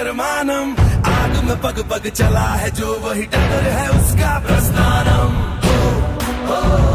निर्माणम, आग में पग पग चला है जो वही टगर है उसका प्रस्थानम। हो, हो।